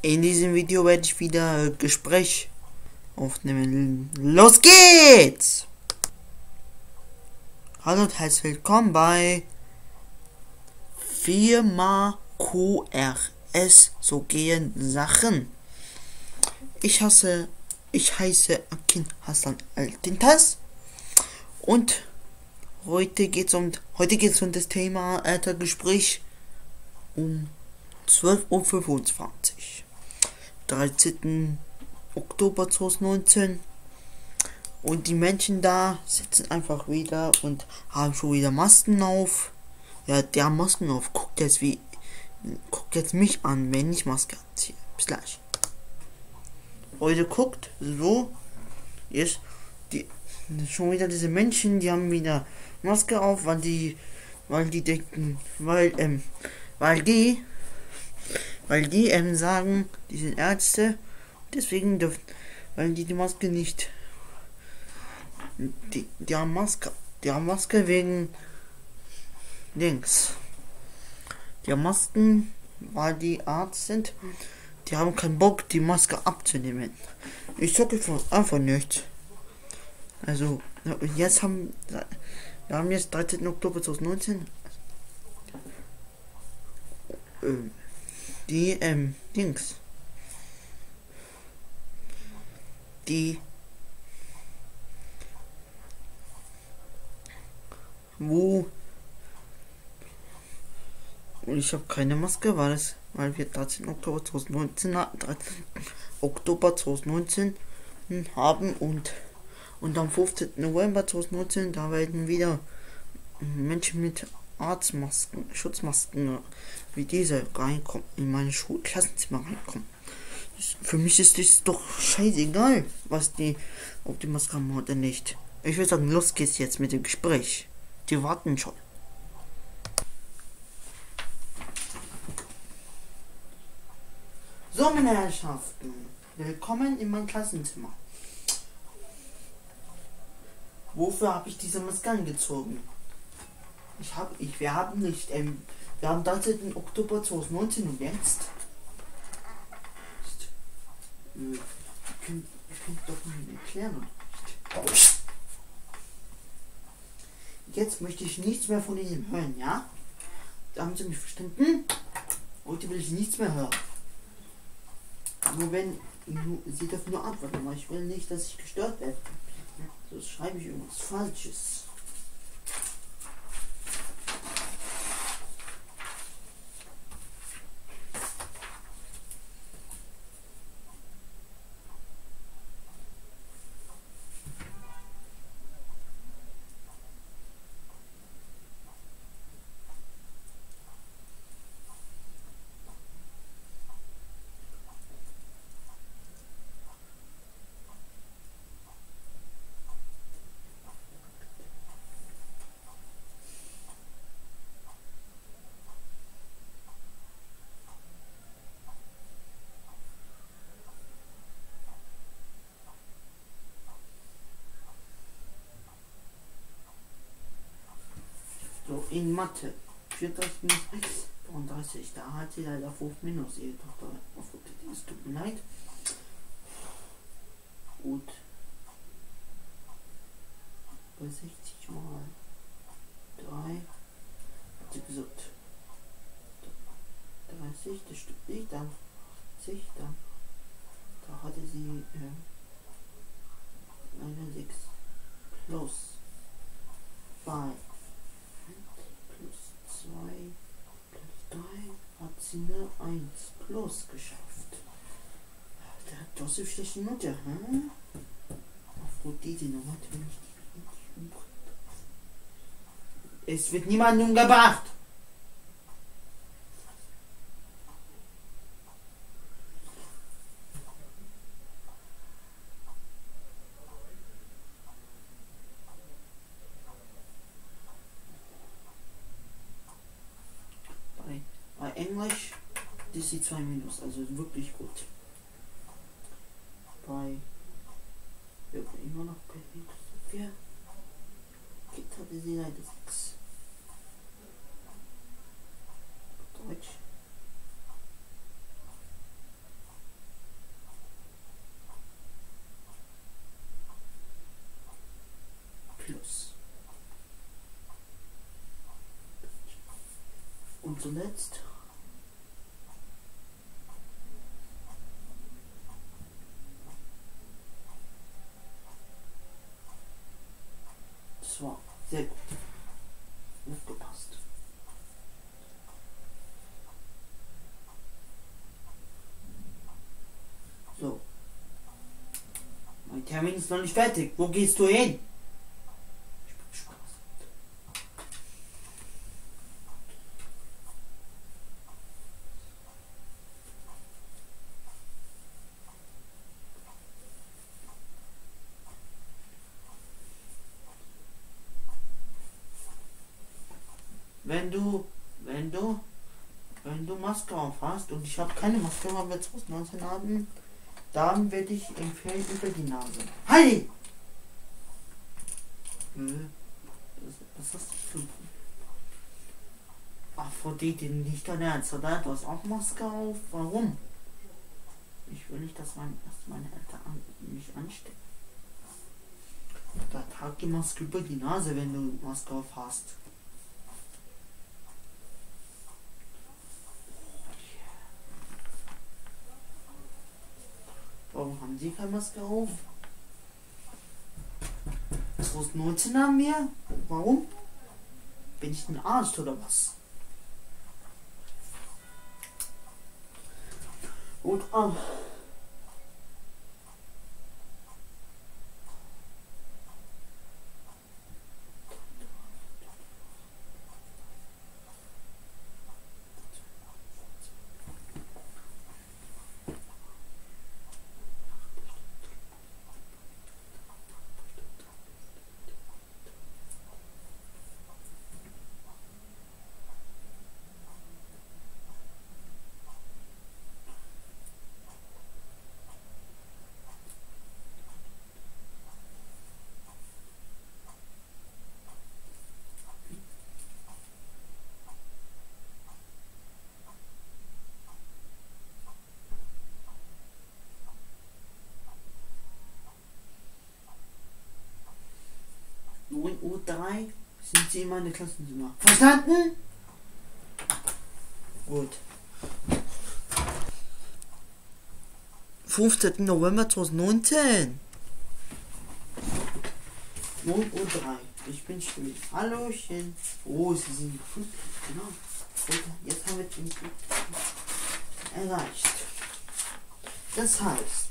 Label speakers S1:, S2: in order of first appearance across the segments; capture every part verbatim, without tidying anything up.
S1: In diesem Video werde ich wieder Gespräch aufnehmen. Los geht's! Hallo und herzlich willkommen bei Firma Q R S. So gehen Sachen. Ich hasse, ich heiße Akin Hassan Altintas und heute geht's um heute geht's um das Thema Elterngespräch um zwölf Uhr fünfundzwanzig. dreizehnten Oktober zweitausendneunzehn, und die Menschen da sitzen einfach wieder und haben schon wieder Masken auf. Ja, der haben Masken auf. Guckt jetzt wie guckt jetzt mich an, wenn ich Maske anziehe. Bis gleich. Heute guckt so ist die schon wieder diese Menschen, die haben wieder Maske auf, weil die weil die denken, weil ähm weil die Weil die ähm, sagen, die sind Ärzte, deswegen dürfen, weil die die Maske nicht, die, die haben Maske, die haben Maske wegen Links. Die haben Masken, weil die Arzt sind, die haben keinen Bock, die Maske abzunehmen. Ich sage einfach nicht. Also, jetzt haben, wir haben jetzt dreizehnten Oktober zweitausendneunzehn. Ähm, Die, ähm, Dings. Die, wo, und ich habe keine Maske, weil es, weil wir dreizehnten Oktober zweitausendneunzehn, dreizehnten Oktober zweitausendneunzehn haben und, und am fünfzehnten November zweitausendneunzehn, da werden wieder Menschen mit Arztmasken, Schutzmasken wie diese reinkommen, in meine Schulklassenzimmer reinkommen. Für mich ist es doch scheißegal, was die, ob die Maske haben oder nicht. Ich würde sagen, los geht's jetzt mit dem Gespräch. Die warten schon. So, meine Herrschaften, willkommen in mein Klassenzimmer. Wofür habe ich diese Maske angezogen? Ich habe, ich, wir haben nicht, ähm, wir haben dreizehnten Oktober zweitausendneunzehn und jetzt. Ist, äh, ich kann, ich kann doch nicht erklären. Nicht. Jetzt möchte ich nichts mehr von Ihnen hören, ja? Da haben Sie mich verstanden? Heute will ich nichts mehr hören. Nur wenn, nur, Sie dürfen nur antworten, aber ich will nicht, dass ich gestört werde. Sonst schreibe ich irgendwas Falsches. So, in Mathe. vierunddreißig minus dreiunddreißig. Da hat sie leider fünf minus ihre Tochter aufgeklickt. Es tut mir leid. Gut. Bei sechzig mal drei hat sie gesagt. dreißig, das stimmt nicht. Dann achtzig, dann da hatte sie äh, sechs plus zwei plus zwei plus drei hat sie eine eins plus geschafft. Der hat doch so schlechte Note, hm? Aufgrund dieser Nummer hat er nicht umgebracht. Es wird niemand umgebracht. Bei Englisch ist sie zwei minus, also wirklich gut. Bei ja, immer noch bei vier Kind hatte sie leider sechs. Deutsch zuletzt. Das war sehr gut. Aufgepasst. So. Mein Termin ist noch nicht fertig. Wo gehst du hin? Ich bin gespannt. Wenn du, wenn du, wenn du Maske auf hast und ich habe keine Maske, weil wir zwanzig neunzehn haben, dann werde ich empfehlen über die Nase. Hey! Hm. Was ist das für... Ach, vor die, die nicht dein Ernst, oder? Du hast auch Maske auf. Warum? Ich will nicht, dass, mein, dass meine Eltern an, mich anstecken. Da trag die Maske über die Nase, wenn du Maske auf hast. Warum haben Sie keine Maske auf? zwanzig neunzehn haben wir? Warum? Bin ich ein Arzt oder was? Und ah. neun Uhr drei sind Sie in meiner Klassenzimmer. Verstanden? Gut. fünfzehnten November zweitausendneunzehn. neun Uhr drei. Ich bin still. Hallöchen. Oh, Sie sind gut. Genau. Gut, jetzt haben wir den Punkt erreicht. Das heißt,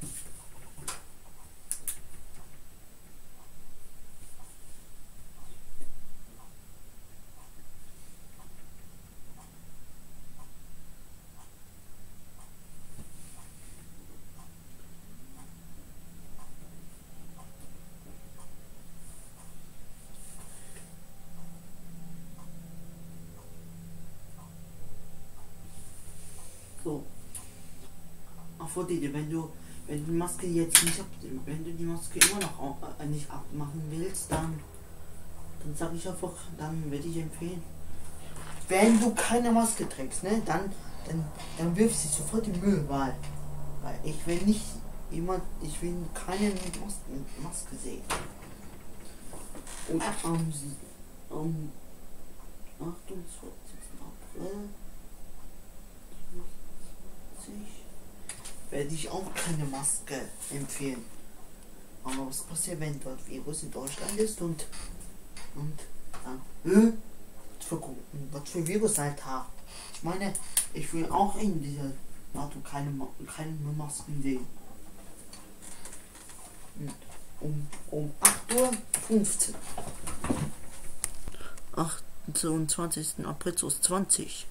S1: so. Auf die, wenn du, wenn du die Maske jetzt nicht ab, wenn du die Maske immer noch auch, äh, nicht abmachen willst, dann, dann sage ich einfach, dann werde ich empfehlen, wenn du keine Maske trägst, ne, dann, dann, dann wirf sie sofort in Müll, weil, weil ich will nicht jemand, ich will keine Masken, Maske sehen. Und am, am achtundzwanzigsten April werde ich auch keine Maske empfehlen. Aber was passiert, wenn dort Virus in Deutschland ist und und dann äh, was für, was für Virus, Alter? Ich meine, ich will auch in dieser NATO keine, keine Masken sehen. Um, um acht Uhr fünfzehn. achtundzwanzigsten April zweitausendzwanzig.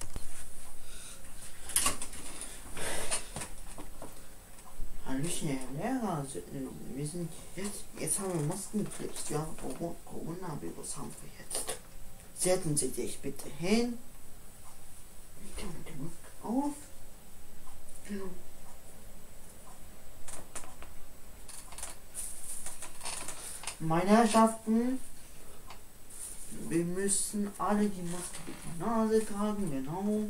S1: Hallöchen, Herr Lehrer, wir sind jetzt, jetzt haben wir Maskenpflicht, ja, Coronavirus haben wir jetzt. Setzen Sie sich bitte hin. Ich kann mit der Maske auf. Genau. Meine Herrschaften, wir müssen alle die Maske mit der Nase tragen, genau.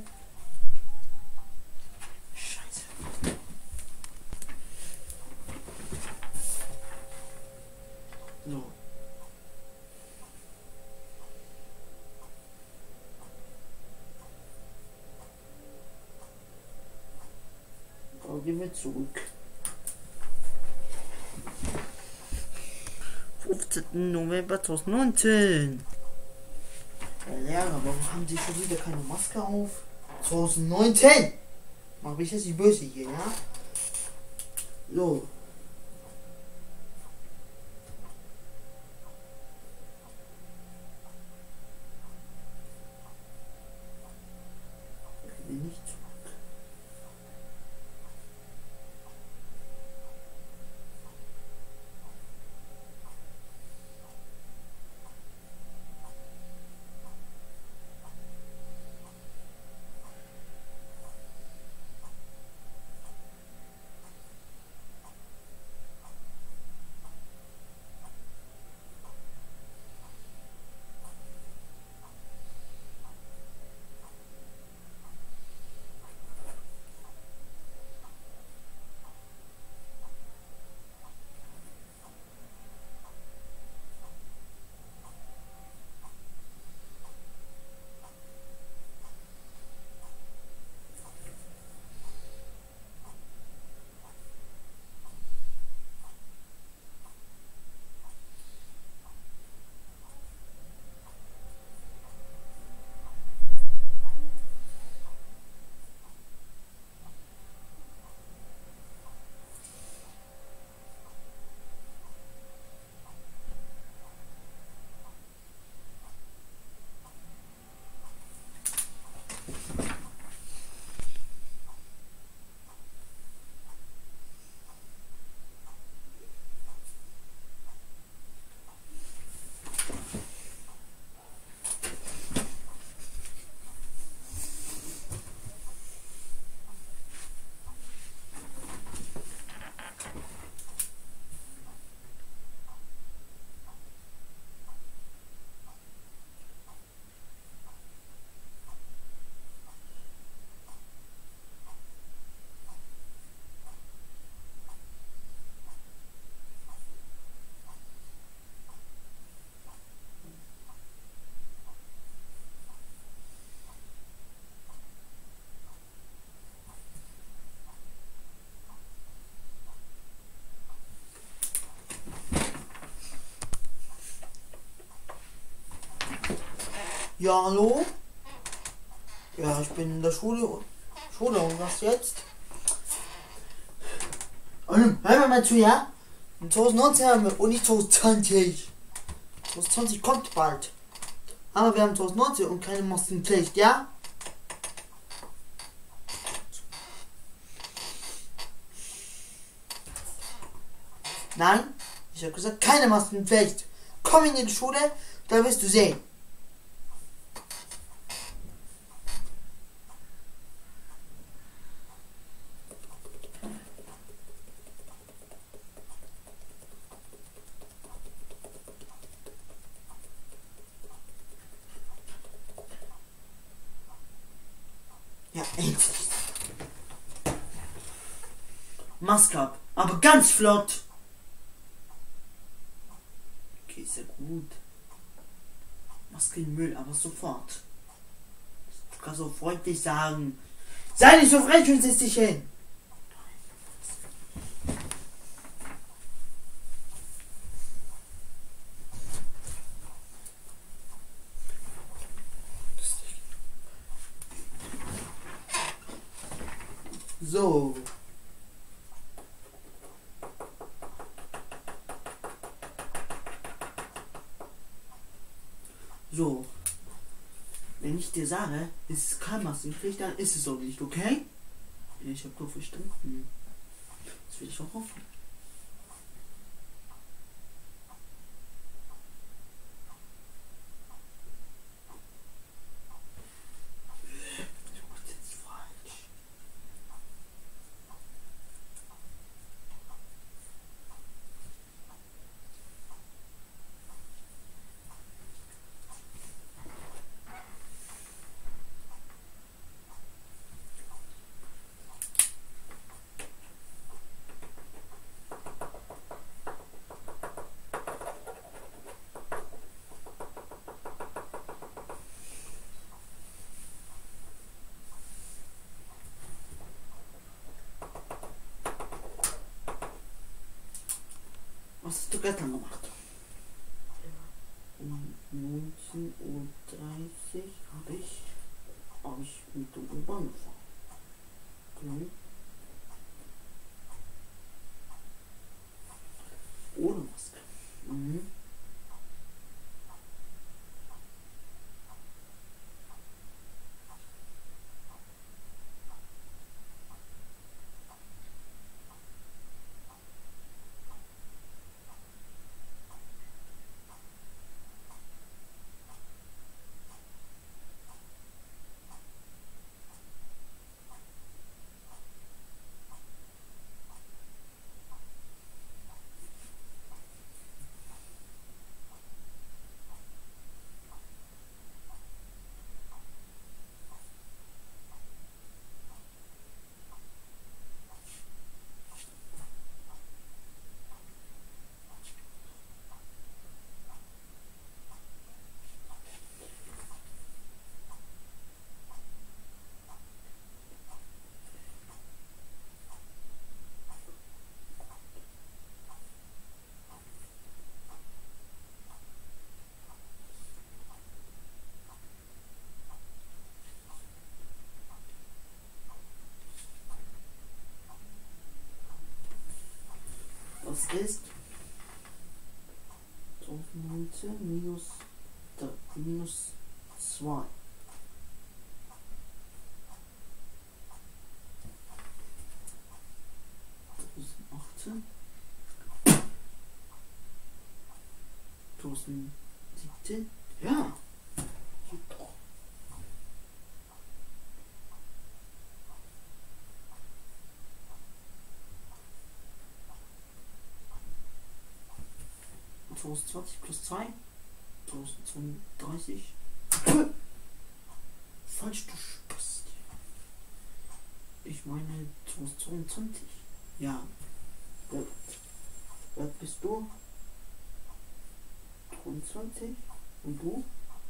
S1: Scheiße. So. So, gehen wir zurück. fünfzehnten November zweitausendneunzehn. Herr Lehrer, warum haben Sie schon wieder keine Maske auf? zweitausendneunzehn! Mach mich jetzt nicht böse hier, ja? So. Ich will nicht zurück. Ja, hallo? Ja, ich bin in der Schule. Schule, und was jetzt? Hören wir mal zu, ja? In zweitausendneunzehn haben wir und nicht zweitausendzwanzig. zweitausendzwanzig kommt bald. Aber wir haben zweitausendneunzehn und keine Maskenpflicht, ja? Nein, ich habe gesagt, keine Maskenpflicht. Komm in die Schule, da wirst du sehen. Ja, endlich. Maske ab, aber ganz flott. Okay, ist ja gut. Maske in den Müll, aber sofort. Du kannst so freundlich sagen. Sei nicht so frech und setz dich hin. So. So. Wenn ich dir sage, es ist kein Maskenpflicht, dann ist es auch nicht, okay? Ich habe doch verstanden. Das will ich auch hoffen. hast du gestern gemacht? Um neunzehn Uhr dreißig habe ich, hab ich mit der U-Bahn gefahren. Okay. Ohne Maske. Mhm. Das ist neunzehn minus, minus zwei. achtzehn. siebzehn. Ja. Doch. zwanzig plus zwei. zweiundzwanzig. Falsch, du Spast. Ich meine zweiundzwanzig. Ja. Wer bist du? dreiundzwanzig. Und du?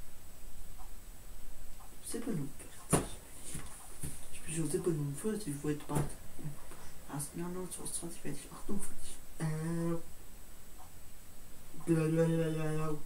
S1: siebenundvierzig. Ich bin schon siebenundvierzig. Ich wollte bald am ersten Januar zweitausendzwanzig werde ich achtundvierzig. Äh. Blablabla.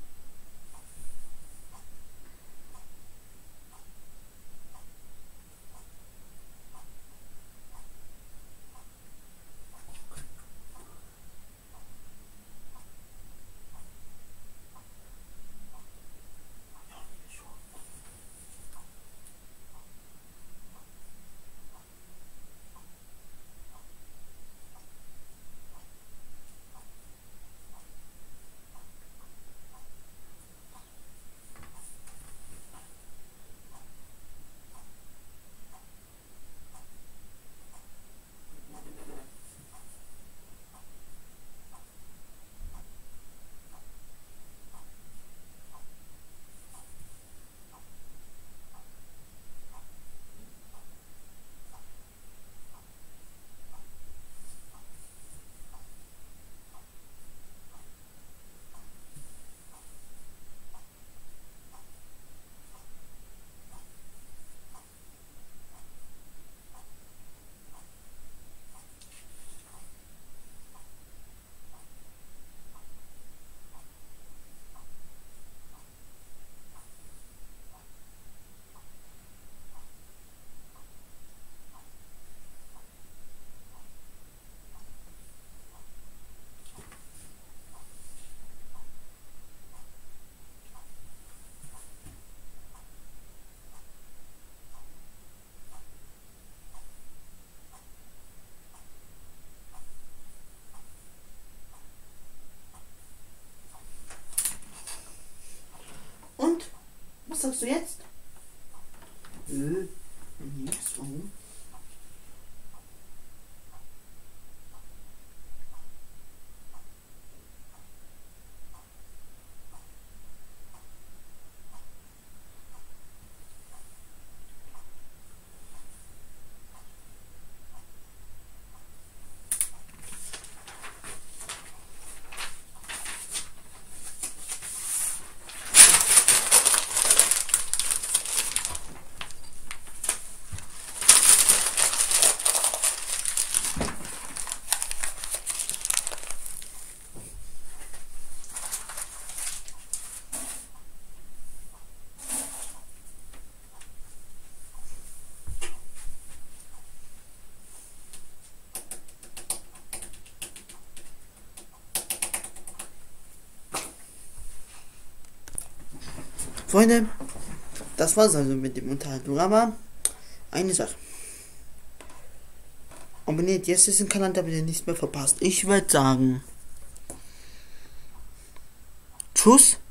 S1: Und? Was sagst du jetzt? Äh, nichts, warum? Freunde, das war's also mit dem Unterhaltung. Aber eine Sache. Abonniert jetzt diesen Kanal, damit ihr nichts mehr verpasst. Ich würde sagen, tschüss.